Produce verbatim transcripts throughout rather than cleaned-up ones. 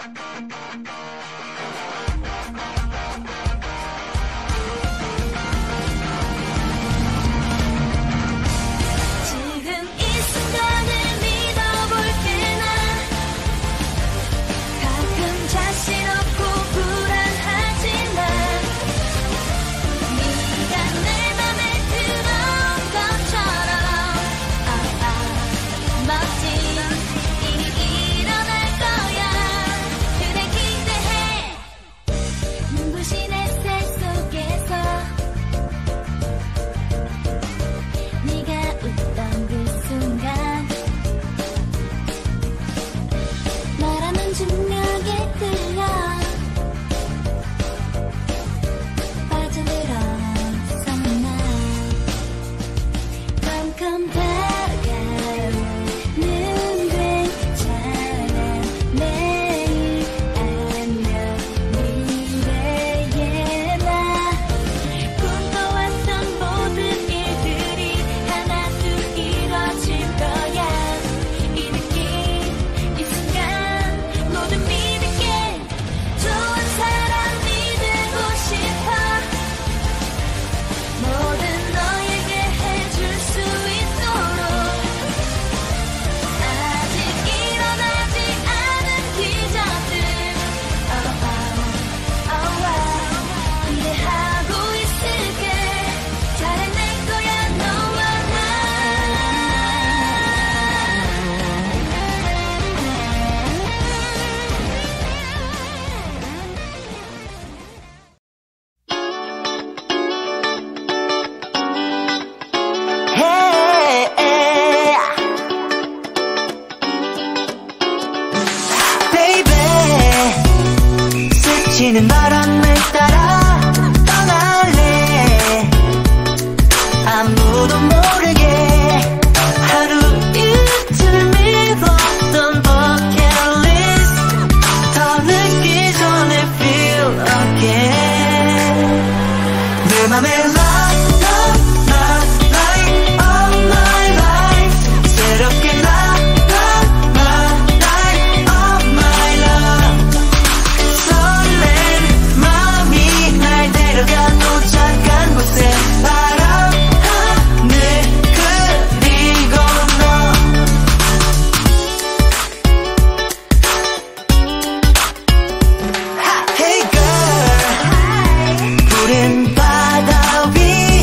스치는 바람을 따라 떠날래. 아무도 모르게 하루 이틀 미뤘던 버킷리스트 더 늦기 전에 feel again. 내 맘에 love, love, love, light of my life. 새롭게 love, love, love, light of my love. 설렌 마음이 날 데려가 도착한 곳에 바람 하늘 그리고 너. Hey girl, 푸른 바다 위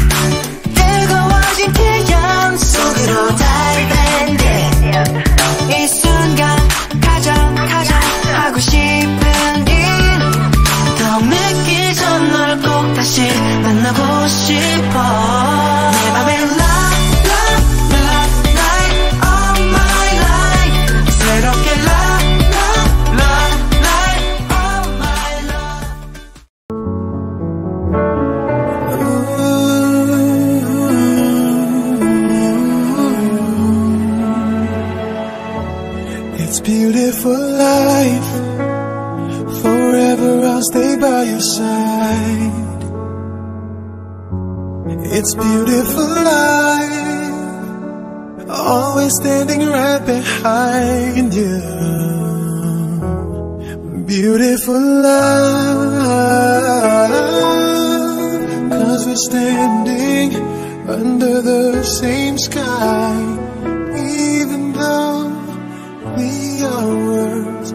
뜨거워진 태양 속으로 달밴데 이 순간 가장 가장 하고 싶은 일 더 늦기 전 널 꼭 다시 만나고 싶어. 내 맘에 love, love, love, light of my life. 새롭게 love, love, love, light of my love. It's beautiful life. Forever I'll stay by your side. It's beautiful life. Always standing right behind you. Beautiful life. 'Cause we're standing under the same sky. Even though we are worlds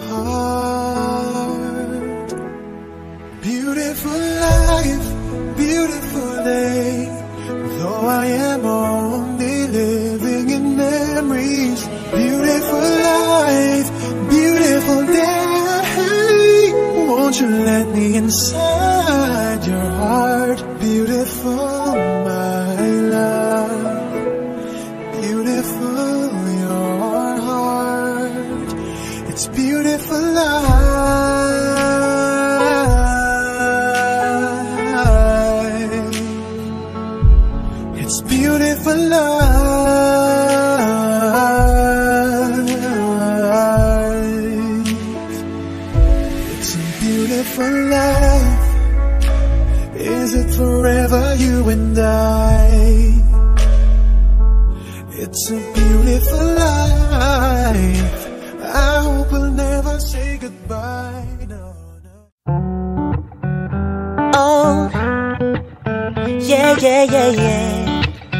apart. Beautiful life, beautiful day. Though I am only living in memories. Beautiful life, beautiful day. Won't you let me inside your heart? Beautiful, my love. Beautiful, your heart. It's beautiful life. It's beautiful life. It's a beautiful life. Is it forever, you and I? It's a beautiful life. I hope we'll never say goodbye. goodbye. No, no. Oh, yeah, yeah, yeah, yeah.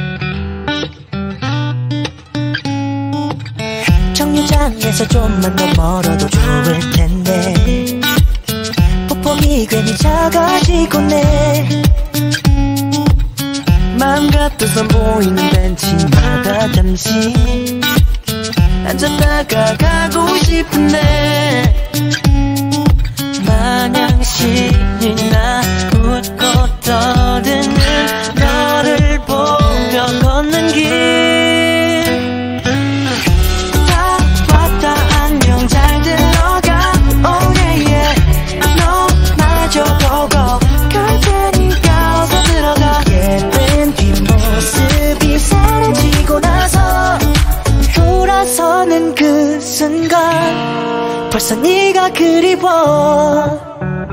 정류장에서 좀만 더 멀어도 좋을 텐데 폭폭이 괜히 작아지고네. 맘 같아서 보이는 벤치마다 잠시 앉았다가 가고 싶은데 마냥 신이 나 웃고 떠드는 너를 보며 걷는 길. 다 왔다 안녕 잘 들어가 oh yeah yeah. 너마저 보고 갈 테니까 어서 들어가. 예쁜 뒷모습이 사라지고 나서 돌아서는 그 순간 벌써 네가 그리워.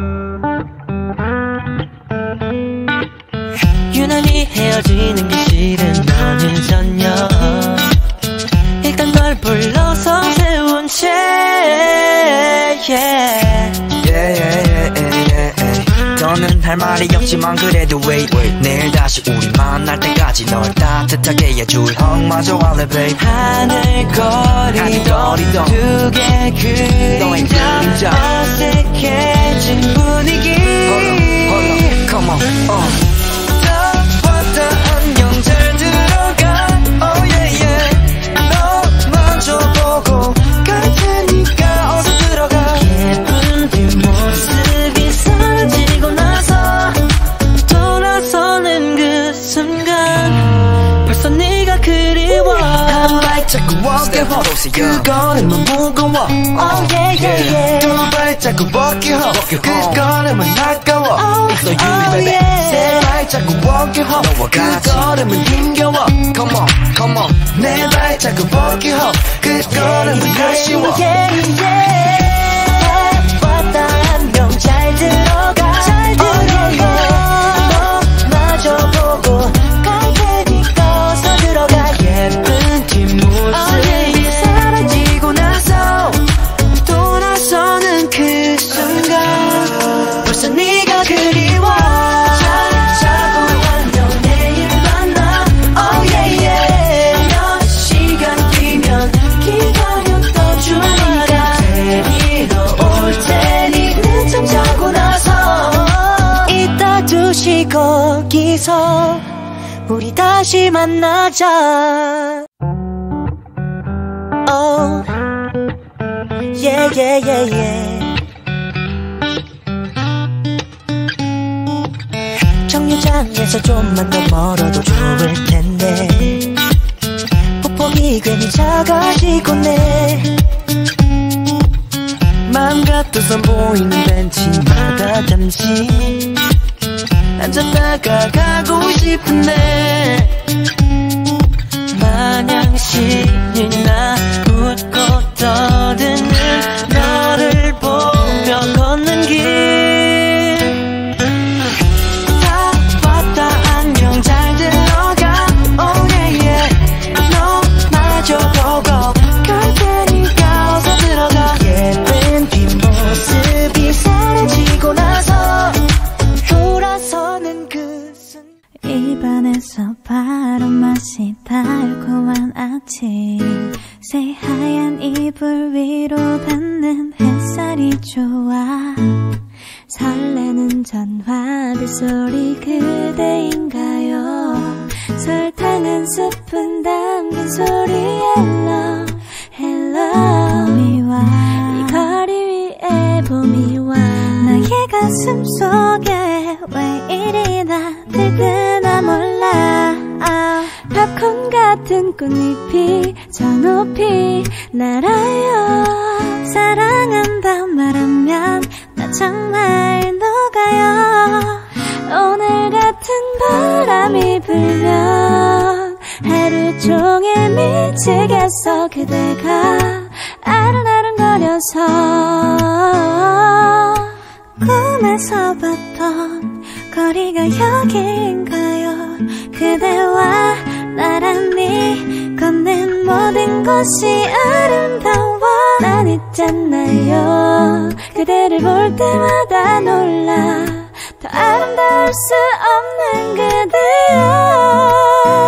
유난히 헤어지는 게 싫은 어느 저녁 일단 널 불러서 세운 채 yeah. Yeah, yeah, yeah, yeah, yeah. 더는 할 말이 없지만 그래도 wait, wait. 내일 다시 우리 만날 때까지 널 따뜻하게 해줄 헝마저 할래 babe. 하늘거리도 두개 그림자 어색해진 분위기. Hold on, come on, uh. 다 왔다 안녕 잘 들어가 oh yeah yeah. 너마저 보고 갈 테니까 어서 들어가. 예쁜 뒷모습이 사라지고 나서 돌아서는 그 순간 벌써 네가 그리워. 한 발자국 어깨 그 걸음은 무거워 oh yeah yeah yeah. 두 발자국 어깨 그 걸음은 아까워 It's so you baby. 세 발자국 어깨 그 걸음은 힘겨워 Come on, come on. 네 발자국 어깨 그 걸음은 아쉬워. yeah, yeah. 다 왔다 안녕 잘 들어가 잘 들어가. 너마저 보고 갈 테니까 어서 들어가. 예쁜 뒷모습이 사라지고 나서 돌아서는 그 순간 벌써 네가 그리워. 잘 자고 안녕 내일 만나 oh yeah yeah. 몇 시간 뒤면 기다렸던 주니까 데리러 올 테니 늦잠 자고 나서 이따 두 시 거기서 우리 다시 만나자. Oh yeah yeah yeah yeah. 정류장에서 좀만 더 멀어도 좋을 텐데 폭폭이 괜히 작아지고네. 맘 같아서 보이는 벤치마다 잠시 앉았다가 가고 싶은데 마냥 신이 나 웃고 떠드는 너를 보며 걷는 길. 다 왔다 안녕 잘 들어가 oh yeah yeah. 너마저 보고 갈 테니까 어서 들어가. 예쁜 뒷모습이 사라지고 나서 돌아서는 그 순간 입안에서 바로 맛이 달콤한 아침. 새하얀 이불 위로 닿는 햇살이 좋아. 설레는 전화벨 소리 그대인가요? 설탕 한 스푼 담긴 소리 hello hello. 봄이 와 이 거리 위에 봄이 와. 나의 가슴 속에 왜 이리나 들뜨나 몰라. 아, 팝콘 같은 꽃잎이 저 높이 날아요. 사랑한다 말하면 나 정말 녹아요. 오늘 같은 바람이 불면 하루 종일 미치겠어. 그대가 아른아른거려서 꿈에서 봤던 거리가 여기인가요? 그대와 나란히 걷는 모든 곳이 아름다워. 난 있잖아요. 그대를 볼 때마다 놀라 더 아름다울 수 없는 그대여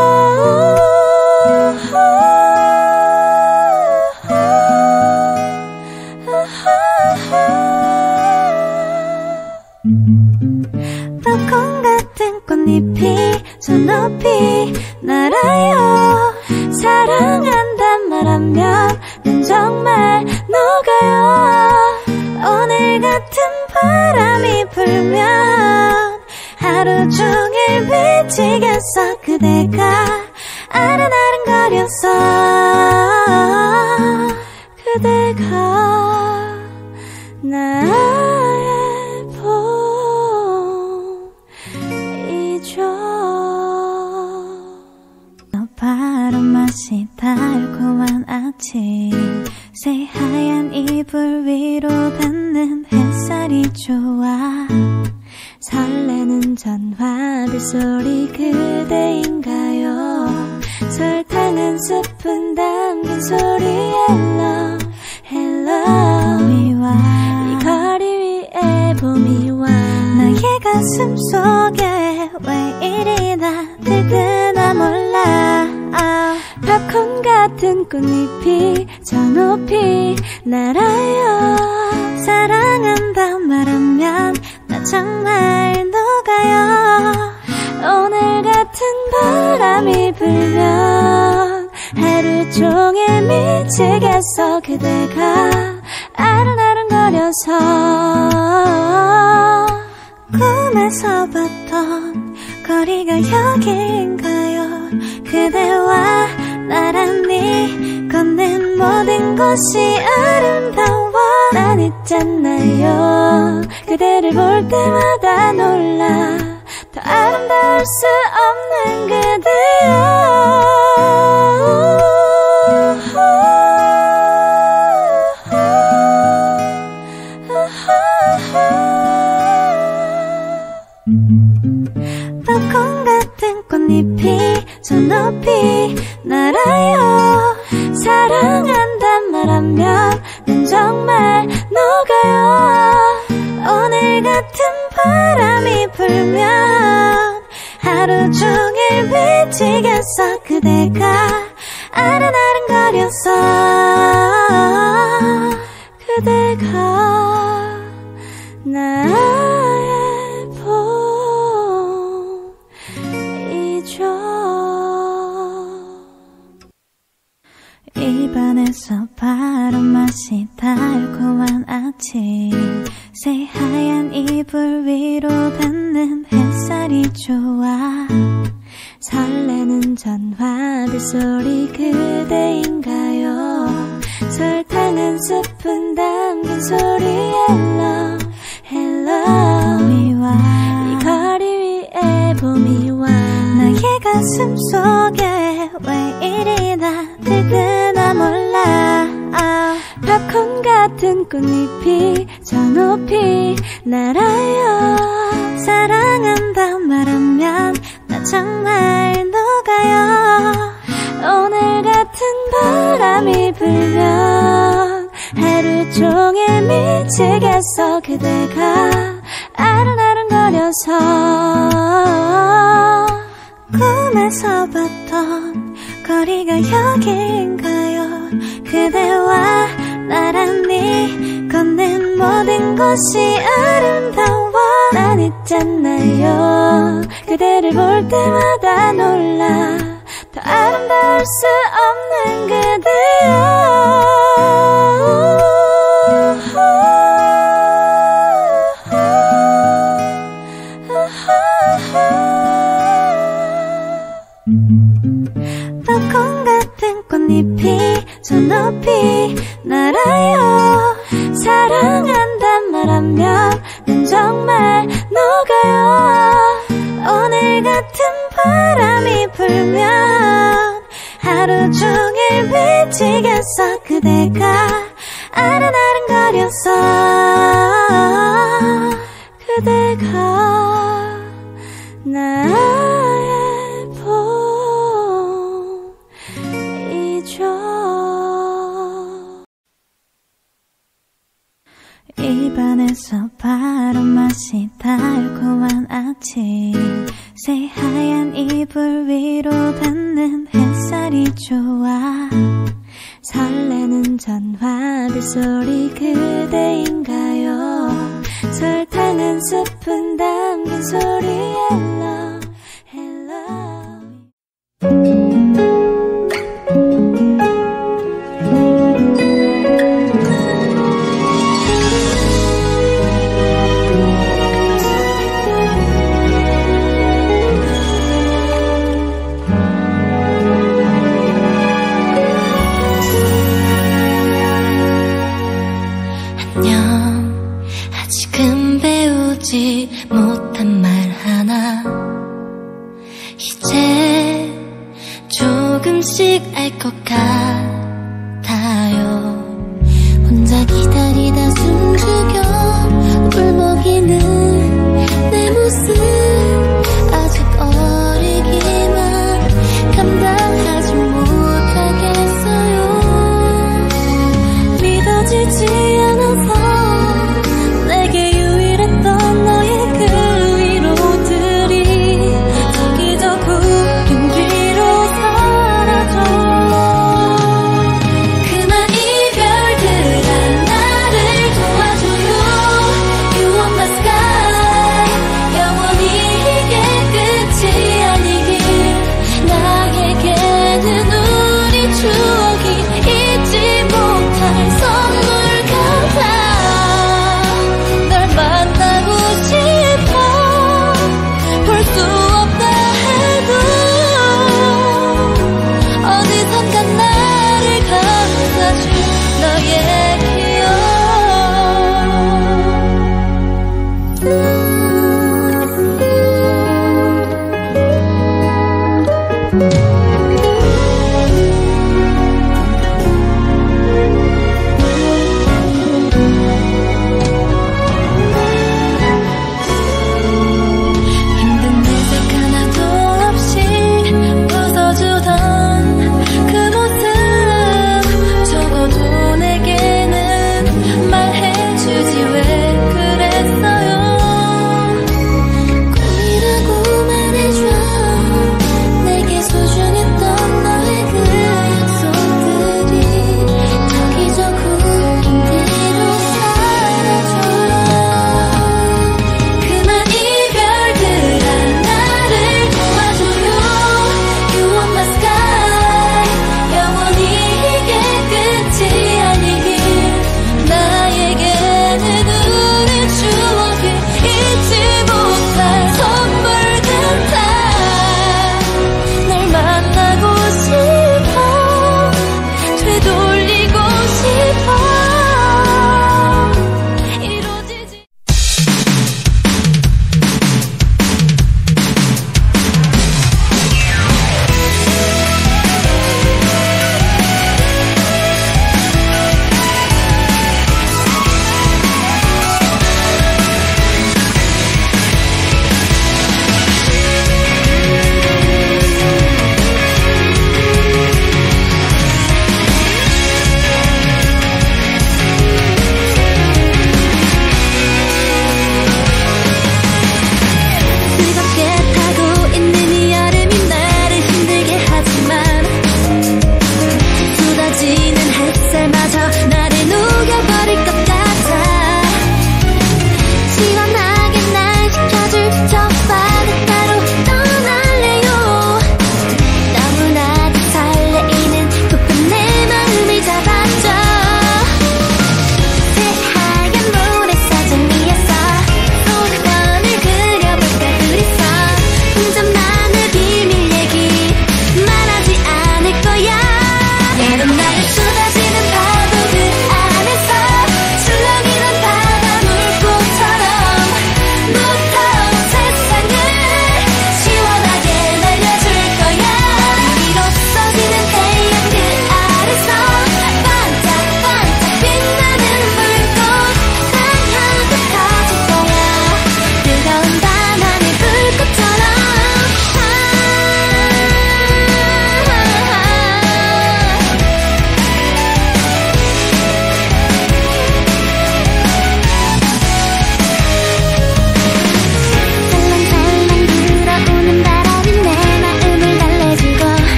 팝콘 같은 꽃잎이 저 높이 날아요 사랑한단 말하면 난 정말 녹아요 오늘 같은 바람이 불면 하루 종일 미치겠어 그대가 아른아른거려서 그대가 나의 봄이죠 너 바로 맛이 달콤한 아침 새하얀 이불 위로 닿는 햇살이 좋아 설레는 전화벨 소리 그대인가요 설탕 한 스푼 담긴 소리 Hello Hello 봄이 와 이 거리 위에 봄이 와 나의 가슴 속에 왜 이리나 들뜨나 몰라 팝콘 같은 꽃잎이 저 높이 날아요 사랑한다 말하면 나 정말 녹아요 오늘 같은 바람이 불면 하루 종일 미치겠어 그대가 아른아른거려서 꿈에서 봤던 거리가 여기인가요 그대와 나란히 걷는 모든 것이 아름다워 난 있잖아요 그대를 볼 때마다 놀라 더 아름다울 수 없는 그대여 팝콘 같은 꽃잎이 저 높이 날아요 사랑한단 말하면 난 정말 녹아요 오늘 같은 바람이 불면 하루 종일 미치겠어 그대가 아른아른거려서 그대가 나의 봄이죠 입안에서 바로 맛이 달콤한 아침 새하얀 이불 위로 닿는 햇살이 좋아 설레는 전화벨 소리 그대인가요 설탕 한 스푼 담긴 소리 Hello Hello 봄이 와 이 거리 위에 봄이 와 나의 가슴 속에 왜 이리나 들뜨나 몰라 팝콘 같은 꽃잎이 저 높이 날아요 사랑한다 말하면 나 정말 녹아요 오늘 같은 바람이 불면 하루 종일 미치겠어 그대가 아른아른거려서 꿈에서 봤던 거리가 여기인가요 그대와 나란히 걷는 모든 것이 아름다워 난 있잖아요 그대를 볼 때마다 놀라 더 아름다울 수 없는 그대여 팝콘 같은 꽃잎이 저 높이 날아요 사랑한단 말하면 난 정말 녹아요 오늘 같은 바람이 불면 하루 종일 미치겠어 그대가 아른아른거려서 그대가 나의 봄이죠 입안에서 바로 맛이 달콤한 아침 새하얀 이불 위로 닿는 햇살이 좋아 설레는 전화기 소리 그대인가요 설탕 한 스푼 담긴 소리 Hello Hello 아직은 배우지 못한 말 하나 이제 조금씩 알 것 같아요 혼자 기다리다 숨죽여 울먹이는 내 모습 아직 어리기만 감당하지 못하겠어요 믿어지지